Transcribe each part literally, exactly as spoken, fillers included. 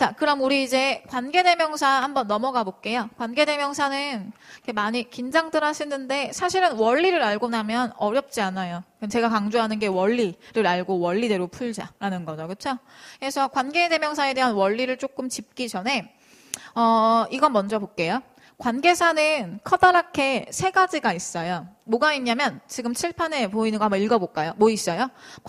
자, 그럼 우리 이제 관계대명사 한번 넘어가 볼게요. 관계대명사는 많이 긴장들 하시는데 사실은 원리를 알고 나면 어렵지 않아요. 제가 강조하는 게 원리를 알고 원리대로 풀자라는 거죠. 그렇죠? 그래서 관계대명사에 대한 원리를 조금 짚기 전에 어, 이건 먼저 볼게요. 관계사는 커다랗게 세 가지가 있어요. 뭐가 있냐면 지금 칠판에 보이는 거 한번 읽어볼까요? 뭐 있어요?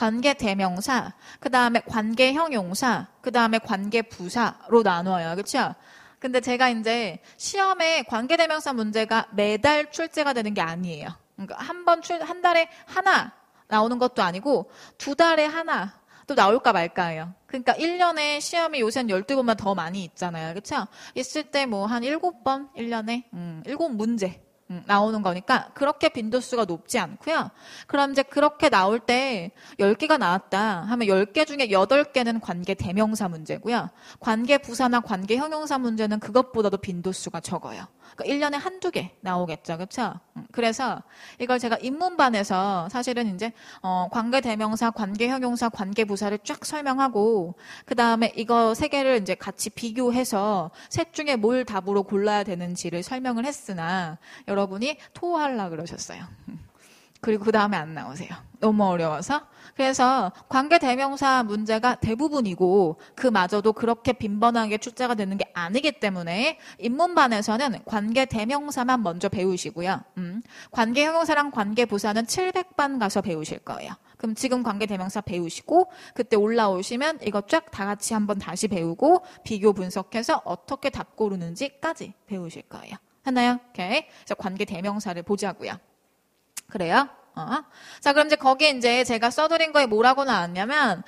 관계대명사, 그 다음에 관계형용사, 그 다음에 관계부사로 나눠요. 그렇죠? 근데 제가 이제 시험에 관계대명사 문제가 매달 출제가 되는 게 아니에요. 그러니까 한 번 출, 한 달에 하나 나오는 것도 아니고 두 달에 하나 또 나올까 말까예요. 그러니까 일 년에 시험이 요새는 열두 번만 더 많이 있잖아요. 그렇죠? 있을 때 뭐 한 일곱 번 일 년에 음, 일곱 문제 음, 나오는 거니까 그렇게 빈도수가 높지 않고요. 그럼 이제 그렇게 나올 때 열 개가 나왔다 하면 열 개 중에 여덟 개는 관계 대명사 문제고요. 관계 부사나 관계 형용사 문제는 그것보다도 빈도수가 적어요. 그러니까 일 년에 한두 개 나오겠죠. 그렇죠? 그래서 이걸 제가 인문반에서 사실은 이제 어, 관계 대명사, 관계 형용사, 관계 부사를 쫙 설명하고 그 다음에 이거 세 개를 이제 같이 비교해서 셋 중에 뭘 답으로 골라야 되는지를 설명을 했으나 여러분이 토하려고 그러셨어요. 그리고 그 다음에 안 나오세요. 너무 어려워서. 그래서 관계대명사 문제가 대부분이고 그마저도 그렇게 빈번하게 출제가 되는 게 아니기 때문에 인문반에서는 관계대명사만 먼저 배우시고요. 음, 관계형용사랑 관계부사는 칠백 반 가서 배우실 거예요. 그럼 지금 관계대명사 배우시고 그때 올라오시면 이거 쫙 다 같이 한번 다시 배우고 비교 분석해서 어떻게 답 고르는지까지 배우실 거예요. 하나요? 오케이. 그래서 관계대명사를 보자고요. 그래요? 어. 자, 그럼 이제 거기에 이제 제가 써드린 거에 뭐라고 나왔냐면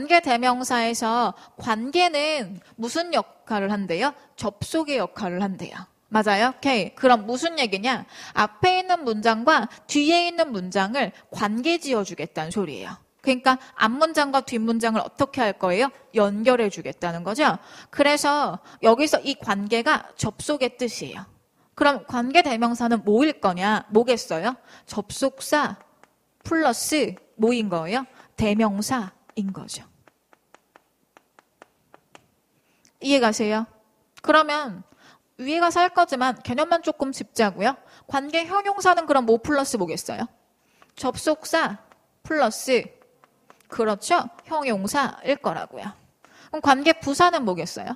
관계대명사에서 관계는 무슨 역할을 한대요? 접속의 역할을 한대요. 맞아요? 오케이. 그럼 무슨 얘기냐? 앞에 있는 문장과 뒤에 있는 문장을 관계 지어주겠다는 소리예요. 그러니까 앞문장과 뒷문장을 어떻게 할 거예요? 연결해 주겠다는 거죠. 그래서 여기서 이 관계가 접속의 뜻이에요. 그럼 관계대명사는 뭐일 거냐? 뭐겠어요? 접속사 플러스 뭐인 거예요? 대명사인 거죠. 이해가세요? 그러면 위에가 살 거지만 개념만 조금 짚자고요. 관계형용사는 그럼 뭐 플러스 뭐겠어요? 접속사 플러스 그렇죠? 형용사일 거라고요. 그럼 관계부사는 뭐겠어요?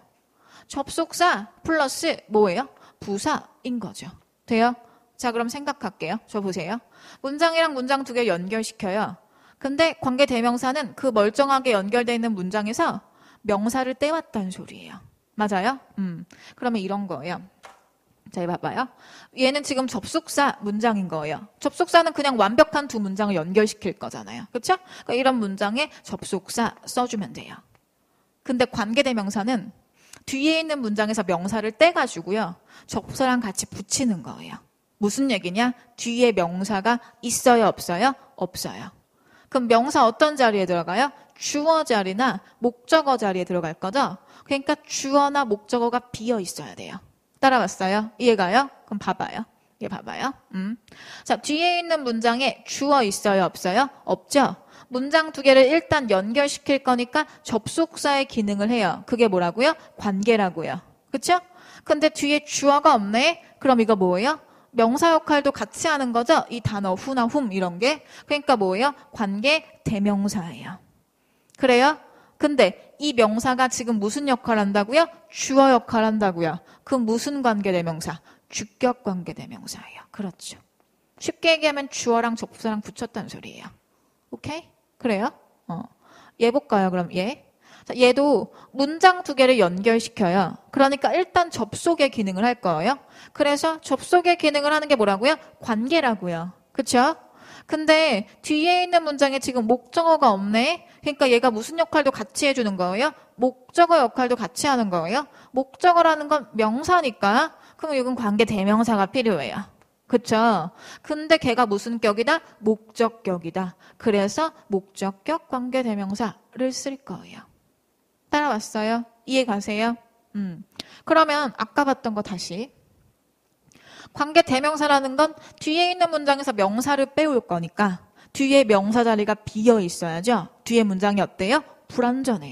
접속사 플러스 뭐예요? 부사인 거죠. 돼요? 자, 그럼 생각할게요. 저 보세요. 문장이랑 문장 두 개 연결시켜요. 근데 관계대명사는 그 멀쩡하게 연결되어 있는 문장에서 명사를 떼왔다는 소리예요. 맞아요? 음. 그러면 이런 거예요. 자, 이 봐봐요. 얘는 지금 접속사 문장인 거예요. 접속사는 그냥 완벽한 두 문장을 연결시킬 거잖아요. 그렇죠? 그러니까 이런 문장에 접속사 써주면 돼요. 근데 관계대명사는 뒤에 있는 문장에서 명사를 떼가지고요. 접사랑 같이 붙이는 거예요. 무슨 얘기냐? 뒤에 명사가 있어요? 없어요? 없어요. 그럼 명사 어떤 자리에 들어가요? 주어 자리나 목적어 자리에 들어갈 거죠? 그러니까 주어나 목적어가 비어 있어야 돼요. 따라갔어요? 이해가요? 그럼 봐봐요. 얘 봐봐요. 음. 자, 뒤에 있는 문장에 주어 있어요? 없어요? 없죠? 문장 두 개를 일단 연결시킬 거니까 접속사의 기능을 해요. 그게 뭐라고요? 관계라고요. 그쵸? 근데 뒤에 주어가 없네? 그럼 이거 뭐예요? 명사 역할도 같이 하는 거죠? 이 단어 후나 훔 이런 게. 그러니까 뭐예요? 관계 대명사예요. 그래요? 근데 이 명사가 지금 무슨 역할을 한다고요? 주어 역할을 한다고요. 그럼 무슨 관계 대명사? 주격 관계 대명사예요. 그렇죠. 쉽게 얘기하면 주어랑 접속사랑 붙였다는 소리예요. 오케이? 그래요? 어. 얘 볼까요? 그럼 얘. 자, 얘도 문장 두 개를 연결시켜요. 그러니까 일단 접속의 기능을 할 거예요. 그래서 접속의 기능을 하는 게 뭐라고요? 관계라고요. 그쵸? 근데 뒤에 있는 문장에 지금 목적어가 없네? 그러니까 얘가 무슨 역할도 같이 해주는 거예요? 목적어 역할도 같이 하는 거예요? 목적어라는 건 명사니까 그럼 이건 관계 대명사가 필요해요. 그쵸? 근데 걔가 무슨 격이다? 목적격이다. 그래서 목적격 관계대명사를 쓸 거예요. 따라왔어요? 이해 가세요? 음. 그러면 아까 봤던 거 다시. 관계대명사라는 건 뒤에 있는 문장에서 명사를 빼올 거니까 뒤에 명사 자리가 비어 있어야죠. 뒤에 문장이 어때요? 불완전해요.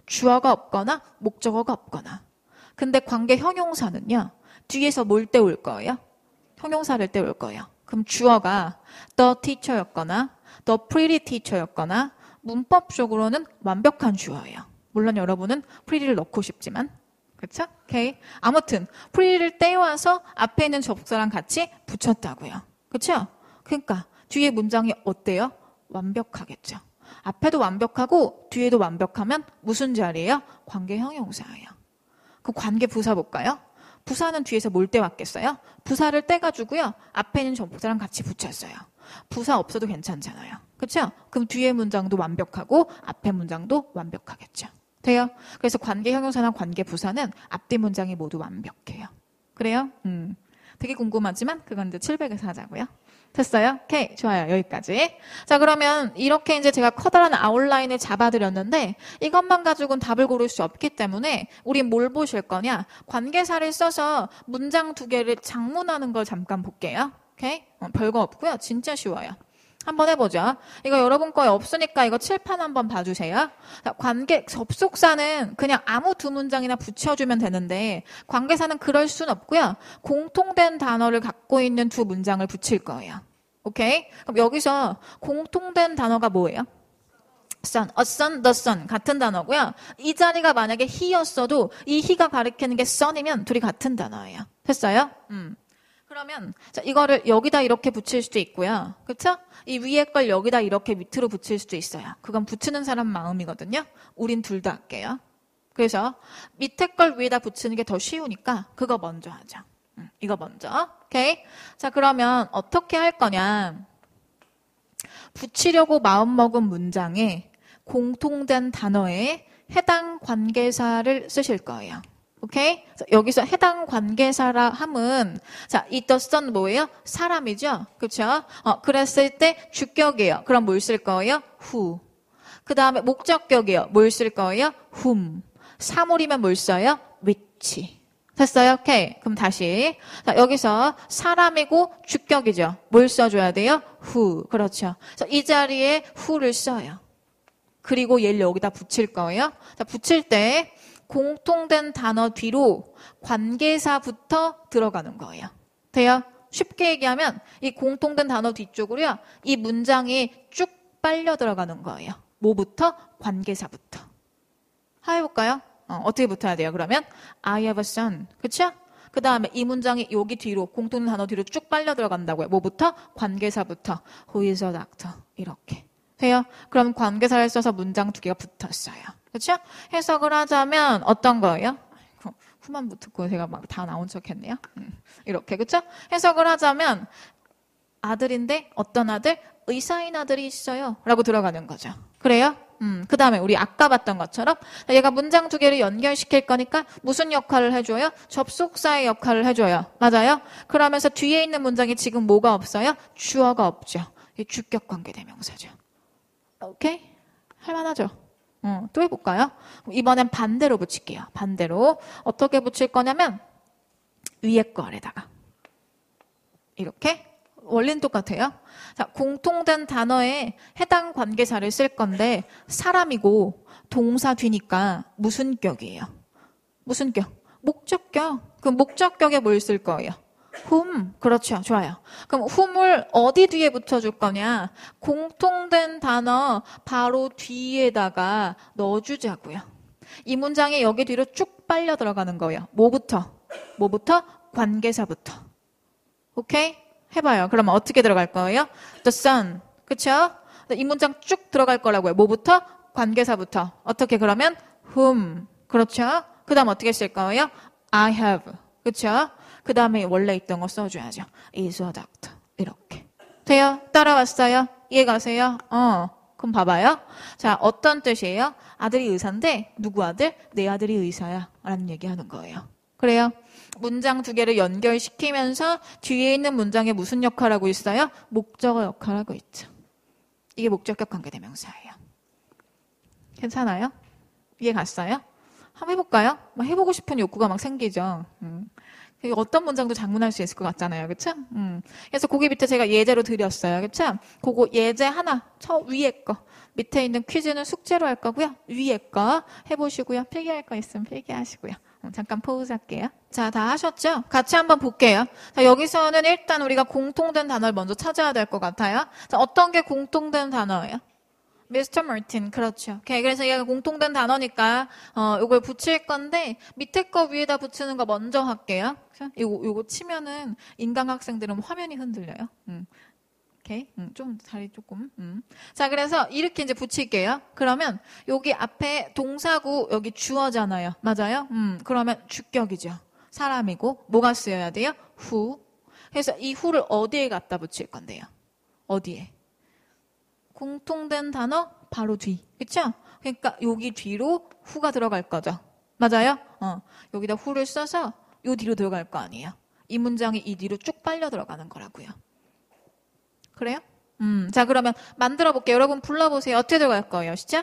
주어가 없거나 목적어가 없거나. 근데 관계 형용사는요. 뒤에서 뭘 떼올 거예요? 형용사를 떼올 거예요. 그럼 주어가 the teacher였거나 the pretty teacher였거나 문법적으로는 완벽한 주어예요. 물론 여러분은 pretty를 넣고 싶지만 그렇죠? 오케이. 아무튼 pretty를 떼와서 앞에 있는 접속사랑 같이 붙였다고요. 그렇죠? 그러니까 뒤에 문장이 어때요? 완벽하겠죠. 앞에도 완벽하고 뒤에도 완벽하면 무슨 자리예요? 관계 형용사예요. 그 관계 부사 볼까요? 부사는 뒤에서 뭘 떼왔겠어요? 부사를 떼가지고요. 앞에 있는 접속사랑 같이 붙였어요. 부사 없어도 괜찮잖아요. 그렇죠? 그럼 뒤에 문장도 완벽하고 앞에 문장도 완벽하겠죠. 돼요? 그래서 관계 형용사나 관계 부사는 앞뒤 문장이 모두 완벽해요. 그래요? 음. 되게 궁금하지만 그건 이제 칠백에서 하자고요. 됐어요? 오케이. 좋아요. 여기까지. 자, 그러면 이렇게 이제 제가 커다란 아웃라인을 잡아드렸는데 이것만 가지고는 답을 고를 수 없기 때문에 우린 뭘 보실 거냐? 관계사를 써서 문장 두 개를 장문하는 걸 잠깐 볼게요. 오케이? 어, 별거 없고요. 진짜 쉬워요. 한번 해보죠. 이거 여러분 거에 없으니까 이거 칠판 한번 봐주세요. 자, 관계, 접속사는 그냥 아무 두 문장이나 붙여주면 되는데 관계사는 그럴 순 없고요. 공통된 단어를 갖고 있는 두 문장을 붙일 거예요. 오케이? 그럼 여기서 공통된 단어가 뭐예요? sun, a sun, the sun 같은 단어고요. 이 자리가 만약에 he였어도 이 he가 가리키는 게 sun이면 둘이 같은 단어예요. 됐어요? 음. 그러면 자, 이거를 여기다 이렇게 붙일 수도 있고요. 그렇죠? 이 위에 걸 여기다 이렇게 밑으로 붙일 수도 있어요. 그건 붙이는 사람 마음이거든요. 우린 둘 다 할게요. 그래서 밑에 걸 위에다 붙이는 게 더 쉬우니까 그거 먼저 하죠. 음, 이거 먼저. 오케이? 자, 그러면 어떻게 할 거냐? 붙이려고 마음먹은 문장에 공통된 단어에 해당 관계사를 쓰실 거예요. 오케이? 여기서 해당 관계사라 함은 자, 이 the sun 뭐예요? 사람이죠? 그렇죠? 어, 그랬을 때 주격이에요. 그럼 뭘 쓸 거예요? who. 그 다음에 목적격이에요. 뭘 쓸 거예요? whom. 사물이면 뭘 써요? which. 됐어요? 오케이. 그럼 다시. 자, 여기서 사람이고 주격이죠. 뭘 써줘야 돼요? who. 그렇죠. 자, 이 자리에 who를 써요. 그리고 얘를 여기다 붙일 거예요. 자, 붙일 때 공통된 단어 뒤로 관계사부터 들어가는 거예요. 돼요? 쉽게 얘기하면 이 공통된 단어 뒤쪽으로요. 이 문장이 쭉 빨려 들어가는 거예요. 뭐부터? 관계사부터. 한번 해볼까요? 어, 어떻게 붙어야 돼요? 그러면 I have a son. 그쵸? 그 다음에 이 문장이 여기 뒤로 공통된 단어 뒤로 쭉 빨려 들어간다고요. 뭐부터? 관계사부터. Who is a doctor? 이렇게. 돼요? 그럼 관계사를 써서 문장 두 개가 붙었어요. 그렇죠? 해석을 하자면 어떤 거예요? 후만 붙고 제가 막 다 나온 척 했네요. 음, 이렇게 그렇죠? 해석을 하자면 아들인데 어떤 아들? 의사인 아들이 있어요. 라고 들어가는 거죠. 그래요? 음, 그 다음에 우리 아까 봤던 것처럼 얘가 문장 두 개를 연결시킬 거니까 무슨 역할을 해줘요? 접속사의 역할을 해줘요. 맞아요? 그러면서 뒤에 있는 문장이 지금 뭐가 없어요? 주어가 없죠. 이게 주격 관계대명사죠. 오케이? 할만하죠? 어, 또 해볼까요? 이번엔 반대로 붙일게요. 반대로. 어떻게 붙일 거냐면 위에 거 아래다가 이렇게. 원리는 똑같아요. 자, 공통된 단어에 해당 관계사를 쓸 건데 사람이고 동사 뒤니까 무슨 격이에요? 무슨 격? 목적격. 그럼 목적격에 뭘 쓸 거예요? whom. 그렇죠. 좋아요. 그럼 whom을 어디 뒤에 붙여줄 거냐? 공통된 단어 바로 뒤에다가 넣어주자고요. 이 문장이 여기 뒤로 쭉 빨려 들어가는 거예요. 뭐부터? 뭐부터? 관계사부터. 오케이? 해봐요. 그러면 어떻게 들어갈 거예요? The sun. 그쵸? 이 문장 쭉 들어갈 거라고요. 뭐부터? 관계사부터. 어떻게 그러면? whom. 그렇죠? 그 다음 어떻게 쓸 거예요? I have. 그쵸? 그 다음에 원래 있던 거 써줘야죠. is a doctor. 이렇게. 돼요? 따라왔어요? 이해가세요? 어. 그럼 봐봐요. 자, 어떤 뜻이에요? 아들이 의사인데 누구 아들? 내 아들이 의사야. 라는 얘기하는 거예요. 그래요? 문장 두 개를 연결시키면서 뒤에 있는 문장에 무슨 역할을 하고 있어요? 목적어 역할을 하고 있죠. 이게 목적격 관계대명사예요. 괜찮아요? 이해 갔어요? 한번 해볼까요? 막 해보고 싶은 욕구가 막 생기죠. 음. 어떤 문장도 장문할 수 있을 것 같잖아요. 그쵸? 음. 그래서 거기 밑에 제가 예제로 드렸어요. 그쵸? 그거 예제 하나, 저 위에 거. 밑에 있는 퀴즈는 숙제로 할 거고요. 위에 거 해보시고요. 필기할 거 있으면 필기하시고요. 음, 잠깐 포즈 할게요. 자, 다 하셨죠? 같이 한번 볼게요. 자, 여기서는 일단 우리가 공통된 단어를 먼저 찾아야 될 것 같아요. 자, 어떤 게 공통된 단어예요? 미스터 마틴, 그렇죠. 오케이, 그래서 얘가 공통된 단어니까 어 이걸 붙일 건데 밑에 거 위에다 붙이는 거 먼저 할게요. 이거 요거 치면은 인강 학생들은 화면이 흔들려요. 음. 오케이, 음, 좀 다리 조금. 음. 자, 그래서 이렇게 이제 붙일게요. 그러면 여기 앞에 동사구 여기 주어잖아요. 맞아요? 음, 그러면 주격이죠. 사람이고 뭐가 쓰여야 돼요? who. 그래서 이 who를 어디에 갖다 붙일 건데요? 어디에? 공통된 단어 바로 뒤. 그쵸? 그러니까 여기 뒤로 who가 들어갈 거죠. 맞아요? 어, 여기다 who를 써서 요 뒤로 들어갈 거 아니에요. 이 문장이 이 뒤로 쭉 빨려 들어가는 거라고요. 그래요? 음, 자, 그러면 만들어 볼게요. 여러분 불러보세요. 어떻게 들어갈 거예요? 시작.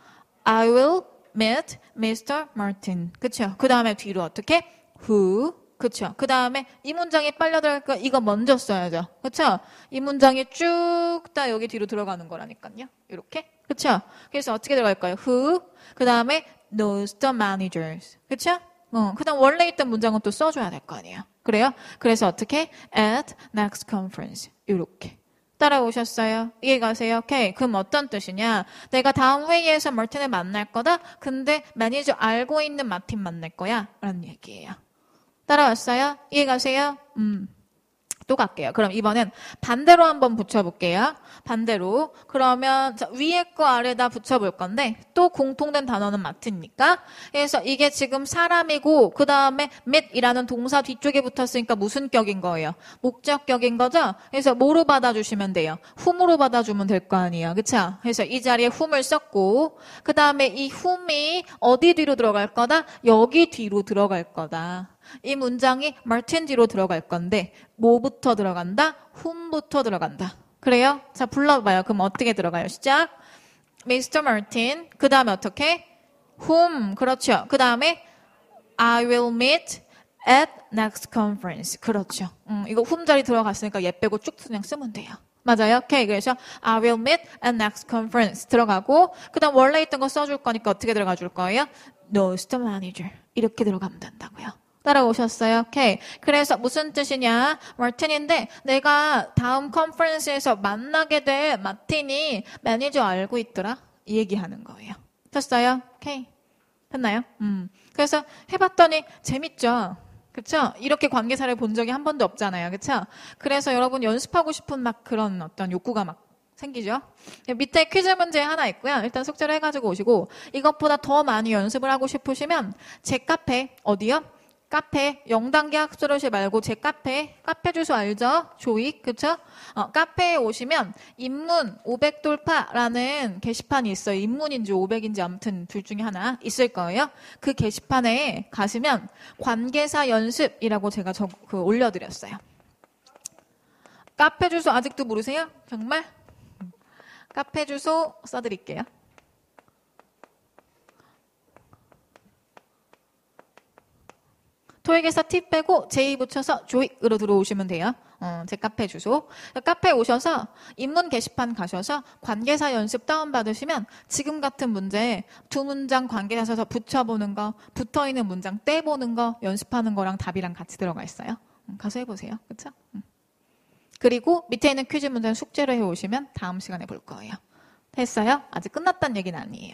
I will meet 미스터 Martin. 그쵸? 그 다음에 뒤로 어떻게? who. 그쵸? 그 다음에 이 문장이 빨려 들어갈 거 이거 먼저 써야죠. 그쵸? 이 문장이 쭉 다 여기 뒤로 들어가는 거라니까요. 이렇게. 그쵸? 그래서 어떻게 들어갈까요? who. 그 다음에 knows the managers. 그쵸? 어, 그 다음 원래 있던 문장은 또 써줘야 될 거 아니에요. 그래요? 그래서 어떻게? at next conference. 이렇게. 따라오셨어요? 이해가세요? 오케이. 그럼 어떤 뜻이냐? 내가 다음 회의에서 마틴을 만날 거다? 근데 매니저 알고 있는 마틴 만날 거야? 라는 얘기예요. 따라왔어요? 이해가세요? 음. 또 갈게요. 그럼 이번엔 반대로 한번 붙여볼게요. 반대로. 그러면 자, 위에 거 아래다 붙여볼 건데 또 공통된 단어는 마틴이니까. 그래서 이게 지금 사람이고 그 다음에 meet이라는 동사 뒤쪽에 붙었으니까 무슨 격인 거예요? 목적격인 거죠? 그래서 뭐로 받아주시면 돼요? whom으로 받아주면 될 거 아니에요. 그쵸? 그래서 이 자리에 whom을 썼고 그 다음에 이 whom이 어디 뒤로 들어갈 거다? 여기 뒤로 들어갈 거다. 이 문장이 마틴 뒤로 들어갈 건데 뭐부터 들어간다? whom부터 들어간다. 그래요? 자, 불러봐요. 그럼 어떻게 들어가요? 시작. 미스터 마틴. 그 다음에 어떻게? whom. 그렇죠. 그 다음에 I will meet at next conference. 그렇죠. 음, 이거 whom 자리 들어갔으니까 얘 빼고 쭉 그냥 쓰면 돼요. 맞아요? 오케이. 그래서 I will meet at next conference 들어가고 그 다음 원래 있던 거 써줄 거니까 어떻게 들어가 줄 거예요? knows the manager. 이렇게 들어가면 된다고요. 따라오셨어요? 오케이. 그래서 무슨 뜻이냐? 마틴인데 내가 다음 컨퍼런스에서 만나게 될 마틴이 매니저 알고 있더라? 이 얘기하는 거예요. 됐어요? 오케이. 됐나요? 음. 그래서 해봤더니 재밌죠? 그쵸? 이렇게 관계사를 본 적이 한 번도 없잖아요. 그쵸? 그래서 여러분 연습하고 싶은 막 그런 어떤 욕구가 막 생기죠? 밑에 퀴즈 문제 하나 있고요. 일단 숙제를 해가지고 오시고 이것보다 더 많이 연습을 하고 싶으시면 제 카페 어디요? 카페 영 단계 학술어실 말고 제 카페 카페 주소 알죠? 조익 그쵸? 어, 카페에 오시면 입문 오백 돌파라는 게시판이 있어요. 입문인지 오백인지 아무튼 둘 중에 하나 있을 거예요. 그 게시판에 가시면 관계사 연습이라고 제가 저, 그 올려드렸어요. 카페 주소 아직도 모르세요? 정말? 카페 주소 써드릴게요. 토익에서 팁 빼고 제이 붙여서 조익으로 들어오시면 돼요. 어, 제 카페 주소. 카페에 오셔서 입문 게시판 가셔서 관계사 연습 다운받으시면 지금 같은 문제 두 문장 관계사 써서 붙여보는 거, 붙어있는 문장 떼보는 거 연습하는 거랑 답이랑 같이 들어가 있어요. 음, 가서 해보세요. 그쵸? 음. 그리고 밑에 있는 퀴즈 문제는 숙제로 해오시면 다음 시간에 볼 거예요. 됐어요? 아직 끝났다는 얘기는 아니에요.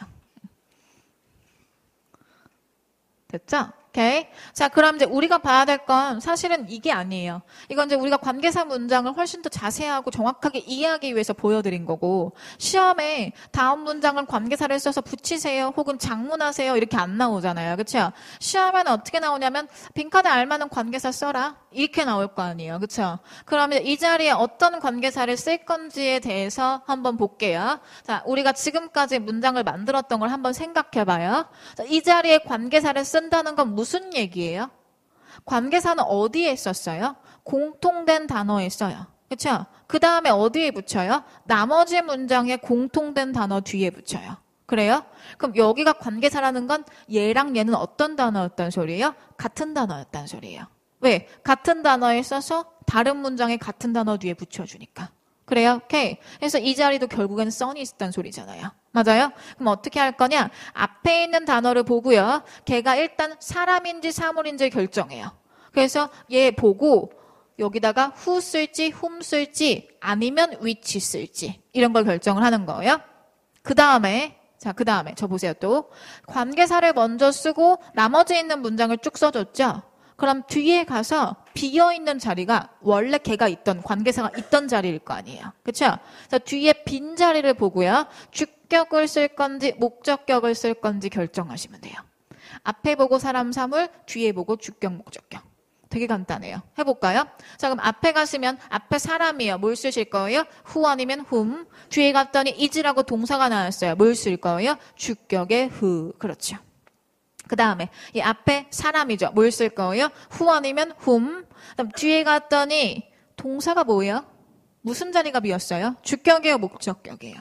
됐죠? 오케이. 자, 그럼 이제 우리가 봐야 될 건 사실은 이게 아니에요. 이건 이제 우리가 관계사 문장을 훨씬 더 자세하고 정확하게 이해하기 위해서 보여드린 거고, 시험에 다음 문장을 관계사를 써서 붙이세요, 혹은 작문하세요, 이렇게 안 나오잖아요. 그쵸? 시험에는 어떻게 나오냐면, 빈칸에 알만한 관계사 써라. 이렇게 나올 거 아니에요. 그쵸? 그러면 이 자리에 어떤 관계사를 쓸 건지에 대해서 한번 볼게요. 자, 우리가 지금까지 문장을 만들었던 걸 한번 생각해 봐요. 자, 이 자리에 관계사를 쓴다는 건 무슨 얘기예요? 관계사는 어디에 썼어요? 공통된 단어에 써요. 그렇죠? 그 다음에 어디에 붙여요? 나머지 문장에 공통된 단어 뒤에 붙여요. 그래요? 그럼 여기가 관계사라는 건 얘랑 얘는 어떤 단어였단 소리예요? 같은 단어였단 소리예요. 왜? 같은 단어에 써서 다른 문장에 같은 단어 뒤에 붙여주니까. 그래요? 오케이. 그래서 이 자리도 결국엔 썬이 있었단 소리잖아요. 맞아요? 그럼 어떻게 할 거냐? 앞에 있는 단어를 보고요. 걔가 일단 사람인지 사물인지 결정해요. 그래서 얘 보고 여기다가 who 쓸지 whom 쓸지 아니면 which 쓸지 이런 걸 결정을 하는 거예요. 그 다음에 자, 그 다음에 저 보세요 또. 관계사를 먼저 쓰고 나머지 있는 문장을 쭉 써줬죠? 그럼 뒤에 가서 비어있는 자리가 원래 걔가 있던 관계사가 있던 자리일 거 아니에요. 그렇죠? 자, 뒤에 빈 자리를 보고요. 주격을 쓸 건지 목적격을 쓸 건지 결정하시면 돼요. 앞에 보고 사람 사물, 뒤에 보고 주격 목적격. 되게 간단해요. 해볼까요? 자, 그럼 앞에 가시면 앞에 사람이요. 뭘 쓰실 거예요? who 아니면 whom. 뒤에 갔더니 is라고 동사가 나왔어요. 뭘 쓸 거예요? 주격의 who. 그렇죠. 그 다음에 이 앞에 사람이죠. 뭘 쓸 거예요? who 아니면 whom. 그다음 뒤에 갔더니 동사가 뭐예요? 무슨 자리가 비었어요? 주격이에요? 목적격이에요?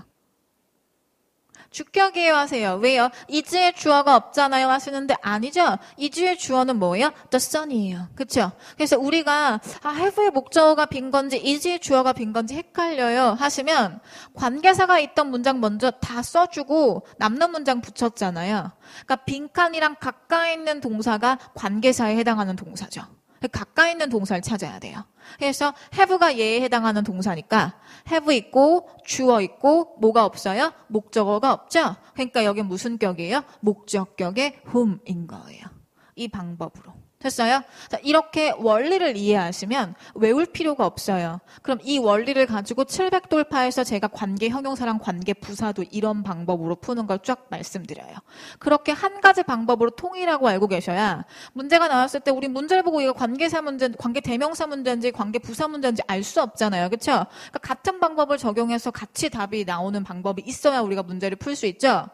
주격이에요 하세요. 왜요? is의 주어가 없잖아요 하시는데 아니죠. is의 주어는 뭐예요? the sun이에요. 그렇죠? 그래서 우리가 아, have의 목적어가 빈 건지 is의 주어가 빈 건지 헷갈려요 하시면 관계사가 있던 문장 먼저 다 써주고 남는 문장 붙였잖아요. 그러니까 빈칸이랑 가까이 있는 동사가 관계사에 해당하는 동사죠. 가까이 있는 동사를 찾아야 돼요. 그래서 have가 얘에 해당하는 동사니까 have 있고 주어 있고 뭐가 없어요? 목적어가 없죠? 그러니까 여기 무슨 격이에요? 목적격의 whom인 거예요. 이 방법으로. 됐어요? 자, 이렇게 원리를 이해하시면 외울 필요가 없어요. 그럼 이 원리를 가지고 칠백 돌파해서 제가 관계 형용사랑 관계 부사도 이런 방법으로 푸는 걸 쫙 말씀드려요. 그렇게 한 가지 방법으로 통일하고 알고 계셔야 문제가 나왔을 때 우리 문제를 보고 이거 관계사 문제, 관계 대명사 문제인지 관계 부사 문제인지 알 수 없잖아요. 그렇죠? 그러니까 같은 방법을 적용해서 같이 답이 나오는 방법이 있어야 우리가 문제를 풀 수 있죠.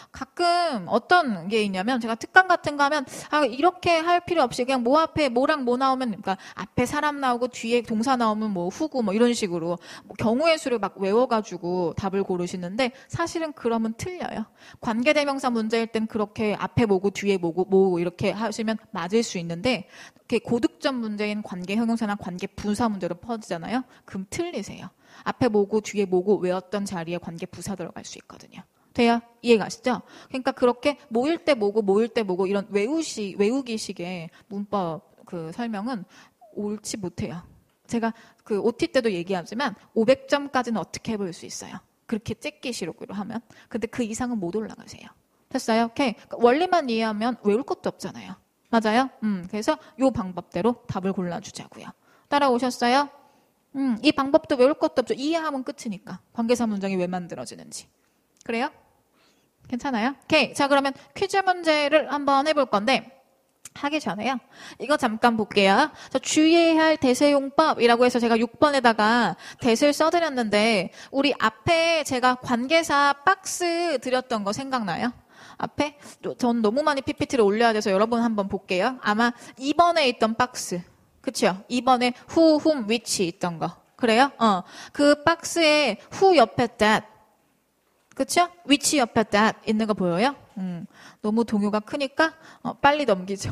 가끔 어떤 게 있냐면 제가 특강 같은 거 하면 아 이렇게 할 필요 없이 그냥 뭐 앞에 뭐랑 뭐 나오면 그러니까 앞에 사람 나오고 뒤에 동사 나오면 뭐 후구 뭐 이런 식으로 뭐 경우의 수를 막 외워가지고 답을 고르시는데 사실은 그러면 틀려요. 관계대명사 문제일 땐 그렇게 앞에 뭐고 뒤에 뭐고 뭐 이렇게 하시면 맞을 수 있는데 이렇게 고득점 문제인 관계 형용사나 관계 부사 문제로 퍼지잖아요. 그럼 틀리세요. 앞에 뭐고 뒤에 뭐고 외웠던 자리에 관계 부사 들어갈 수 있거든요. 돼요? 이해가시죠? 그러니까 그렇게 모일 때 뭐고 모일 때 뭐고 이런 외우시, 외우기식의 문법 그 설명은 옳지 못해요. 제가 그 오티 때도 얘기하지만 오백 점까지는 어떻게 해볼 수 있어요. 그렇게 째끼시록으로 하면. 근데 그 이상은 못 올라가세요. 됐어요? 오케이. 그러니까 원리만 이해하면 외울 것도 없잖아요. 맞아요? 음, 그래서 요 방법대로 답을 골라주자고요. 따라오셨어요? 음, 이 방법도 외울 것도 없죠. 이해하면 끝이니까. 관계사 문장이 왜 만들어지는지. 그래요? 괜찮아요? 오케이. 자, 그러면 퀴즈 문제를 한번 해볼 건데, 하기 전에요. 이거 잠깐 볼게요. 자, 주의해야 할 대세용법이라고 해서 제가 육 번에다가 대세를 써드렸는데, 우리 앞에 제가 관계사 박스 드렸던 거 생각나요? 앞에? 전 너무 많이 피피티를 올려야 돼서 여러분 한번 볼게요. 아마 이 번에 있던 박스. 그쵸? 이 번에 who, whom, which 있던 거. 그래요? 어. 그 박스에 who 옆에 that. 그쵸? which 옆에 that 있는 거 보여요? 음, 너무 동요가 크니까 어, 빨리 넘기죠.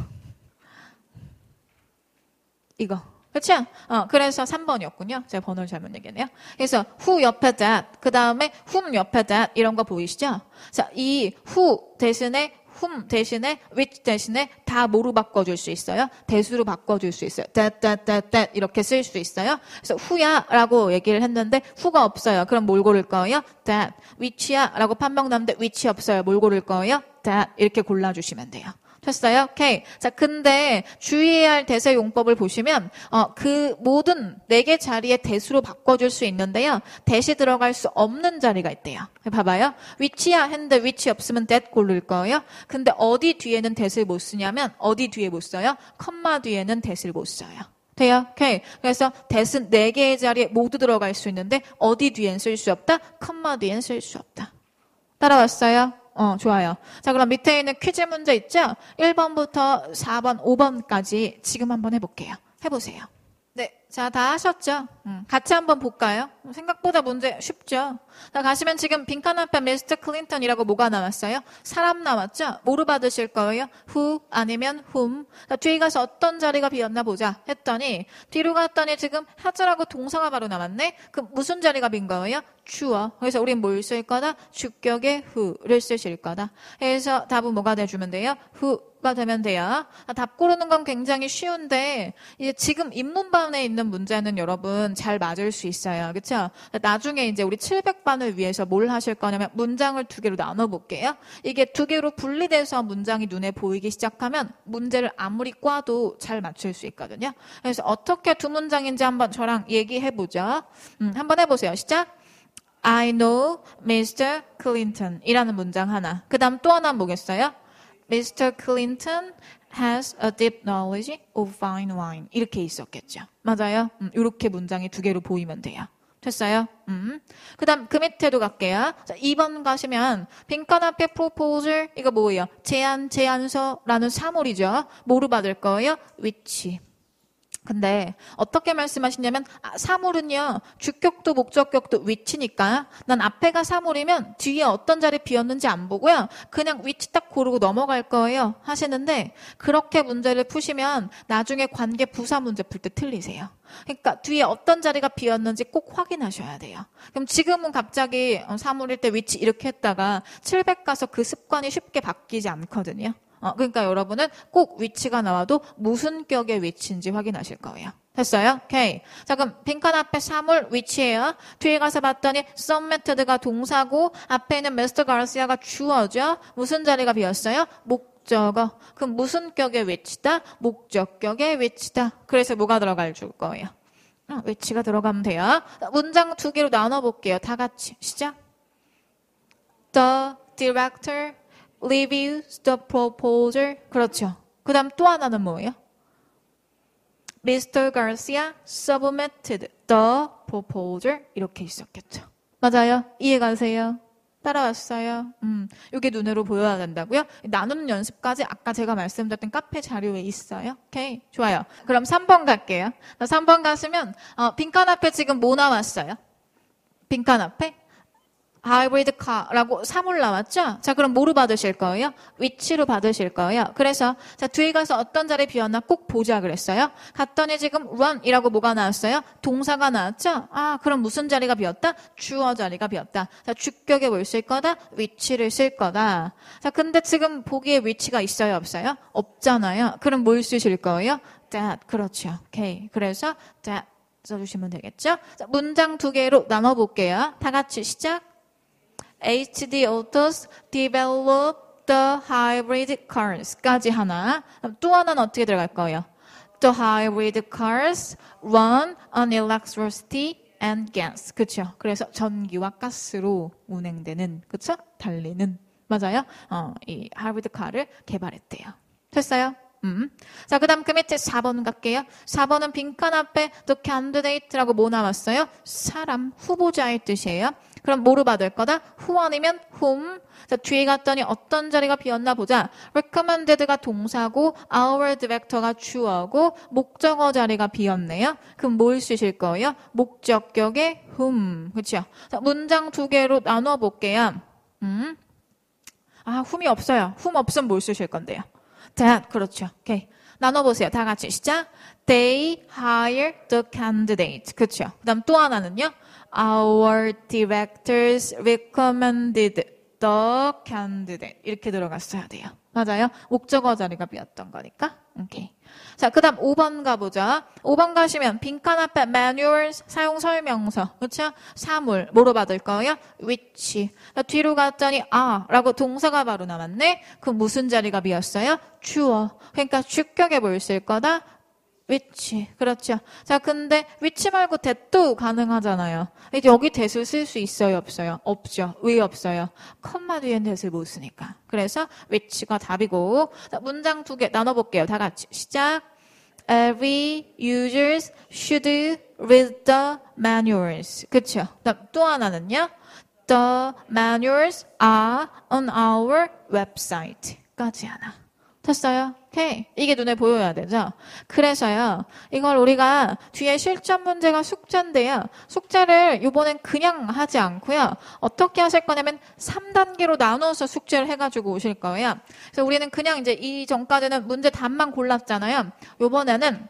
이거. 그쵸? 어, 그래서 삼 번이었군요. 제가 번호를 잘못 얘기했네요. 그래서 who 옆에 that, 그 다음에 whom 옆에 that 이런 거 보이시죠? 자, 이 who 대신에 whom 대신에 which 대신에 다 뭐로 바꿔줄 수 있어요? 대수로 바꿔줄 수 있어요. that, that, that, that 이렇게 쓸 수 있어요. 그래서 who야 라고 얘기를 했는데 who가 없어요. 그럼 뭘 고를 거예요? that. which야 라고 판명 났는데 which 없어요. 뭘 고를 거예요? that. 이렇게 골라주시면 돼요. 됐어요? 오케이. 자, 근데 주의해야 할 대세 용법을 보시면 어, 그 모든 네 개 자리에 대수로 바꿔줄 수 있는데요. 대시 들어갈 수 없는 자리가 있대요. 봐봐요. which야 했는데 which 없으면 that 고를 거예요. 근데 어디 뒤에는 대시를 못 쓰냐면 어디 뒤에 못 써요? 컴마 뒤에는 대시를 못 써요. 돼요? 오케이. 그래서 대신 네 개의 자리에 모두 들어갈 수 있는데 어디 뒤엔 쓸 수 없다? 컴마 뒤엔 쓸 수 없다. 따라왔어요? 어, 좋아요. 자, 그럼 밑에 있는 퀴즈 문제 있죠? 일 번부터 사 번, 오 번까지 지금 한번 해볼게요. 해보세요. 네, 자, 다 하셨죠? 음, 같이 한번 볼까요? 생각보다 문제 쉽죠? 자, 가시면 지금 빈칸 앞에 미스터 클린턴이라고 뭐가 나왔어요? 사람 나왔죠? 뭐로 받으실 거예요? who 아니면 whom. 자, 뒤에 가서 어떤 자리가 비었나 보자 했더니 뒤로 갔더니 지금 has라고 동사가 바로 나왔네? 그 무슨 자리가 빈 거예요? 주어. 그래서 우린 뭘 쓸 거다? 주격의 who를 쓰실 거다. 그래서 답은 뭐가 돼주면 돼요? who가 되면 돼요. 아, 답 고르는 건 굉장히 쉬운데 이제 지금 입문반에 있는 문제는 여러분 잘 맞을 수 있어요. 그렇죠? 나중에 이제 우리 칠백 반을 위해서 뭘 하실 거냐면 문장을 두 개로 나눠 볼게요. 이게 두 개로 분리돼서 문장이 눈에 보이기 시작하면 문제를 아무리 꽈도 잘 맞출 수 있거든요. 그래서 어떻게 두 문장인지 한번 저랑 얘기해 보죠. 음, 한번 해보세요. 시작. I know 미스터 Clinton 이라는 문장 하나. 그 다음 또 하나 뭐겠어요? 미스터 Clinton has a deep knowledge of fine wine. 이렇게 있었겠죠. 맞아요? 음, 이렇게 문장이 두 개로 보이면 돼요. 됐어요? 음. 그 다음 그 밑에도 갈게요. 자, 이 번 가시면 빈칸 앞에 proposal 이거 뭐예요? 제안, 제안서라는 사물이죠. 뭐로 받을 거예요? which. 근데 어떻게 말씀하시냐면 아, 사물은요 주격도 목적격도 위치니까 난 앞에가 사물이면 뒤에 어떤 자리 비었는지 안 보고요 그냥 위치 딱 고르고 넘어갈 거예요 하시는데 그렇게 문제를 푸시면 나중에 관계 부사 문제 풀 때 틀리세요. 그러니까 뒤에 어떤 자리가 비었는지 꼭 확인하셔야 돼요. 그럼 지금은 갑자기 사물일 때 위치 이렇게 했다가 칠백 가서 그 습관이 쉽게 바뀌지 않거든요. 어, 그러니까 여러분은 꼭 위치가 나와도 무슨 격의 위치인지 확인하실 거예요. 됐어요? 오케이. 자, 그럼 빈칸 앞에 사물 위치예요. 뒤에 가서 봤더니 some method가 동사고 앞에 있는 미스터 가르시아가 주어죠. 무슨 자리가 비었어요? 목적어. 그럼 무슨 격의 위치다? 목적격의 위치다. 그래서 뭐가 들어갈 줄 거예요? 어, 위치가 들어가면 돼요. 문장 두 개로 나눠볼게요. 다 같이. 시작. The director reviews the proposal. 그렇죠. 그 다음 또 하나는 뭐예요? 미스터 Garcia submitted the proposal. 이렇게 있었겠죠. 맞아요? 이해가세요? 따라왔어요? 음, 이게 눈으로 보여야 된다고요? 나누는 연습까지 아까 제가 말씀드렸던 카페 자료에 있어요. 오케이, 좋아요. 그럼 삼 번 갈게요. 삼 번 가시면 어, 빈칸 앞에 지금 뭐 나왔어요? 빈칸 앞에? 하이브리드 카라고 사물 나왔죠? 자, 그럼 뭐로 받으실 거예요? 위치로 받으실 거예요. 그래서 자 뒤에 가서 어떤 자리 비었나 꼭 보자 그랬어요. 갔더니 지금 run이라고 뭐가 나왔어요? 동사가 나왔죠? 아, 그럼 무슨 자리가 비었다? 주어 자리가 비었다. 자, 주격에 뭘 쓸 거다? 위치를 쓸 거다. 자, 근데 지금 보기에 위치가 있어요, 없어요? 없잖아요. 그럼 뭘 쓰실 거예요? that. 그렇죠. 오케이. 그래서 that 써주시면 되겠죠? 자, 문장 두 개로 나눠볼게요. 다 같이 시작. 에이치디 Autos develop the hybrid cars까지 하나. 또 하나는 어떻게 들어갈 거예요? The hybrid cars run on electricity and gas. 그렇죠? 그래서 전기와 가스로 운행되는, 그렇죠? 달리는. 맞아요? 어, 이 하이브리드 카를 개발했대요. 됐어요? 음. 자, 그 다음 그 밑에 사 번 갈게요. 사 번은 빈칸 앞에 the candidate라고 뭐 나왔어요? 사람, 후보자의 뜻이에요. 그럼 뭐로 받을 거다? who 아니면 whom. 자, 뒤에 갔더니 어떤 자리가 비었나 보자. recommended가 동사고 our director가 주어고 목적어 자리가 비었네요. 그럼 뭘 쓰실 거예요? 목적격의 whom. 그렇죠? 자, 문장 두 개로 나눠 볼게요. 음. 아, whom이 없어요. whom 없으면 뭘 쓰실 건데요? that. 그렇죠. 오케이. 나눠보세요. 다 같이 시작. They hire the candidate. 그렇죠. 그 다음 또 하나는요. Our directors recommended the candidate. 이렇게 들어갔어야 돼요. 맞아요? 목적어 자리가 비었던 거니까. 오케이. 자, 그 다음 오 번 가보자. 오 번 가시면 빈칸 앞에 manuals, 사용 설명서. 그렇죠? 사물. 뭐로 받을 거예요? which. 뒤로 갔더니 아 라고 동사가 바로 나왔네. 그 무슨 자리가 비었어요? 주어. 그러니까 주격에 뭘 쓸 거다? which. 그렇죠. 자, 근데 which 말고 that도 가능하잖아요. 여기 that을 쓸 수 있어요, 없어요? 없죠. 왜 없어요? 컴마 뒤엔 that을 못 쓰니까. 그래서 which가 답이고. 자, 문장 두 개 나눠볼게요. 다 같이 시작. Every users should read the manuals. 그렇죠. 또 하나는요. The manuals are on our website. 까지 하나. 됐어요? 오케이. 이게 눈에 보여야 되죠? 그래서요, 이걸 우리가 뒤에 실전 문제가 숙제인데요. 숙제를 이번엔 그냥 하지 않고요. 어떻게 하실 거냐면 삼 단계로 나눠서 숙제를 해가지고 오실 거예요. 그래서 우리는 그냥 이제 이 전까지는 문제 답만 골랐잖아요. 이번에는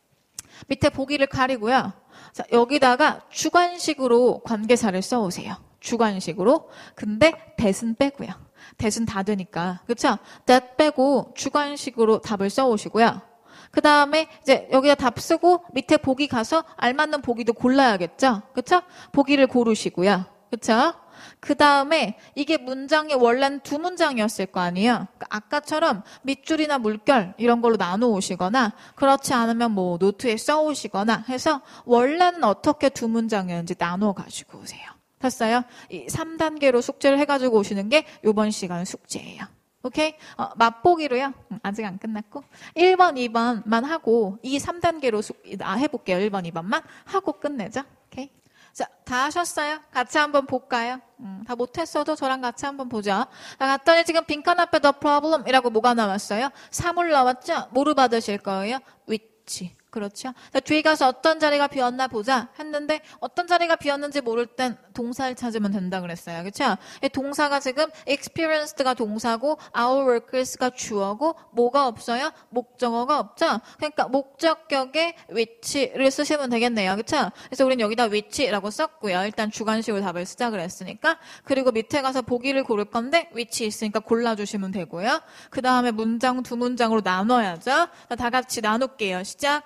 밑에 보기를 가리고요. 자, 여기다가 주관식으로 관계사를 써오세요. 주관식으로. 근데 that은 빼고요. that은 다 되니까. 그쵸? that 빼고 주관식으로 답을 써오시고요. 그 다음에 이제 여기다 답 쓰고 밑에 보기 가서 알맞는 보기도 골라야겠죠? 그쵸? 보기를 고르시고요. 그쵸? 그 다음에 이게 문장이 원래는 두 문장이었을 거 아니에요? 그러니까 아까처럼 밑줄이나 물결 이런 걸로 나눠 오시거나 그렇지 않으면 뭐 노트에 써 오시거나 해서 원래는 어떻게 두 문장이었는지 나눠 가지고 오세요. 됐어요? 이 삼 단계로 숙제를 해가지고 오시는 게 이번 시간 숙제예요. 오케이? 어, 맛보기로요. 음, 아직 안 끝났고 일 번, 이 번만 하고 이 삼 단계로 숙, 아, 해볼게요. 일 번, 이 번만 하고 끝내죠. 오케이? 자, 다 하셨어요? 같이 한번 볼까요? 음, 다 못했어도 저랑 같이 한번 보죠. 자, 갔더니 지금 빈칸 앞에 the problem 이라고 뭐가 나왔어요? 사물 나왔죠? 뭐로 받으실 거예요? which. 그렇죠? 자, 뒤에 가서 어떤 자리가 비었나 보자 했는데 어떤 자리가 비었는지 모를 땐 동사를 찾으면 된다 그랬어요. 그렇죠? 이 동사가 지금 experienced가 동사고 our workers가 주어고 뭐가 없어요? 목적어가 없죠? 그러니까 목적격에 which를 쓰시면 되겠네요. 그렇죠? 그래서 우리는 여기다 which라고 썼고요. 일단 주관식으로 답을 쓰자 그랬으니까. 그리고 밑에 가서 보기를 고를 건데 which 있으니까 골라주시면 되고요. 그 다음에 문장 두 문장으로 나눠야죠. 자, 다 같이 나눌게요. 시작.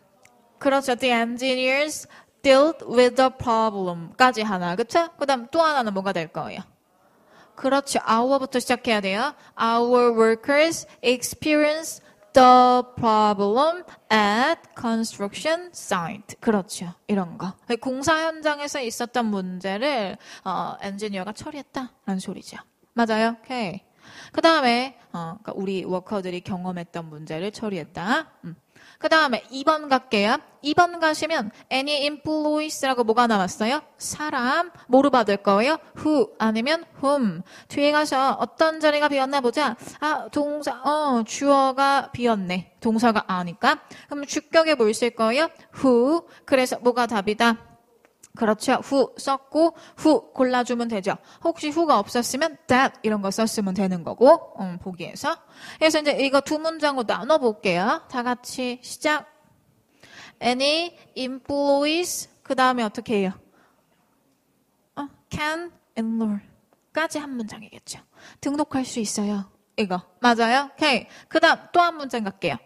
그렇죠. The engineers dealt with the problem까지 하나. 그쵸? 그 다음 또 하나는 뭐가 될 거예요? 그렇죠. our부터 시작해야 돼요. Our workers experience the problem at construction site. 그렇죠. 이런 거. 공사 현장에서 있었던 문제를 어, 엔지니어가 처리했다라는 소리죠. 맞아요? 오케이. 그 다음에 어, 그러니까 우리 워커들이 경험했던 문제를 처리했다. 음. 그 다음에 이 번 갈게요. 이 번 가시면 any employees라고 뭐가 나왔어요? 사람. 뭐로 받을 거예요? who 아니면 whom. 뒤에 가서 어떤 자리가 비었나 보자. 아, 동사, 어, 주어가 비었네. 동사가 아니까. 그럼 주격에 뭘 쓸 거예요? who. 그래서 뭐가 답이다? 그렇죠. who 썼고 who 골라주면 되죠. 혹시 who가 없었으면 that 이런 거 썼으면 되는 거고 음, 보기에서. 그래서 이제 이거 두 문장으로 나눠볼게요. 다 같이 시작. Any employees 그 다음에 어떻게 해요? 어, can enroll까지 한 문장이겠죠. 등록할 수 있어요. 이거 맞아요? 오케이. 그 다음 또 한 문장 갈게요.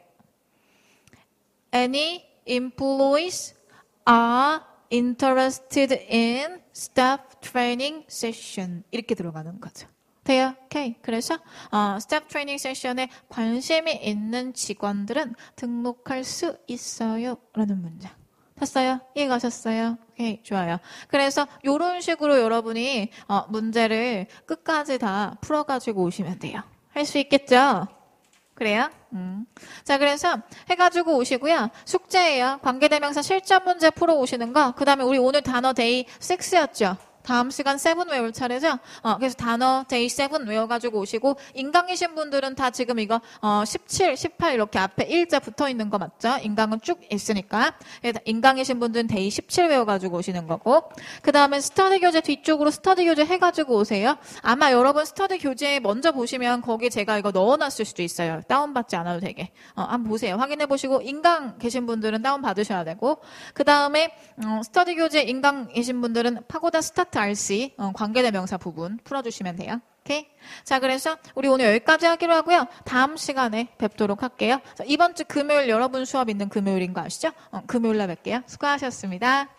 Any employees are interested in staff training session 이렇게 들어가는 거죠. 돼요? 오케이. 그래서 어, staff training session에 관심이 있는 직원들은 등록할 수 있어요. 라는 문장. 됐어요? 이해가셨어요? 오케이. 좋아요. 그래서 이런 식으로 여러분이 어, 문제를 끝까지 다 풀어가지고 오시면 돼요. 할 수 있겠죠? 그래요? 음. 자, 그래서 해가지고 오시고요. 숙제예요. 관계대명사 실전 문제 풀어 오시는 거. 그 다음에 우리 오늘 단어 데이 육였죠. 다음 시간 세븐 외울 차례죠? 어, 그래서 단어 데이 세븐 외워가지고 오시고, 인강이신 분들은 다 지금 이거, 어, 십칠, 십팔 이렇게 앞에 일자 붙어 있는 거 맞죠? 인강은 쭉 있으니까. 인강이신 분들은 데이 십칠 외워가지고 오시는 거고, 그 다음에 스터디 교재 뒤쪽으로 스터디 교재 해가지고 오세요. 아마 여러분 스터디 교재 먼저 보시면 거기 제가 이거 넣어놨을 수도 있어요. 다운받지 않아도 되게. 어, 한번 보세요. 확인해보시고, 인강 계신 분들은 다운받으셔야 되고, 그 다음에, 어, 스터디 교재 인강이신 분들은 파고다 스타트 알씨 어, 관계대명사 부분 풀어주시면 돼요. 오케이? 자, 그래서 우리 오늘 여기까지 하기로 하고요. 다음 시간에 뵙도록 할게요. 자, 이번 주 금요일 여러분 수업 있는 금요일인 거 아시죠? 어, 금요일 날 뵐게요. 수고하셨습니다.